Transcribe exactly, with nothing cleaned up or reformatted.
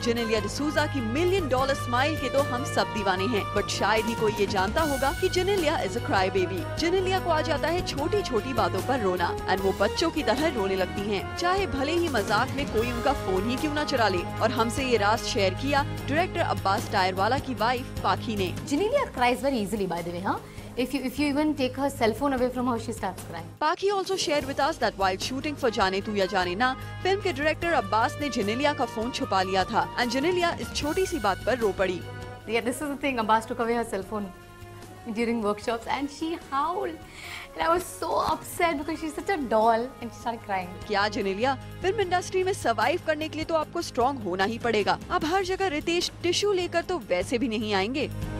जेनेलिया डिसूजा की million dollar smile के तो हम सब दीवाने हैं, बट शायद ही कोई ये जानता होगा कि Genelia is a cry baby. Genelia को आ जाता है छोटी छोटी बातों पर रोना, एंड वो बच्चों की तरह रोने लगती हैं, चाहे भले ही मजाक में कोई उनका फोन ही क्यों न चुरा ले। और हमसे ये राज शेयर किया डायरेक्टर अब्बास टायरवाला की वाइफ पाखी ने। Genelia cries very easily, by the way, huh? If you if you even take her cell phone away from her, she starts crying. Paki also shared with us that while shooting for जाने तू या जाने ना, film के director Abbas ने जेनेलिया का phone छुपा लिया था, एंड जेनेलिया इस छोटी सी बात पर रो पड़ी। Yeah, this is the thing. Abbas took away her cell phone during workshops, and she howled, and I was so upset because she's such a doll, and she started crying. क्या Genelia, film industry में survive करने के लिए तो आपको strong होना ही पड़ेगा। अब हर जगह रितेश टिश्यू लेकर तो वैसे भी नहीं आएंगे।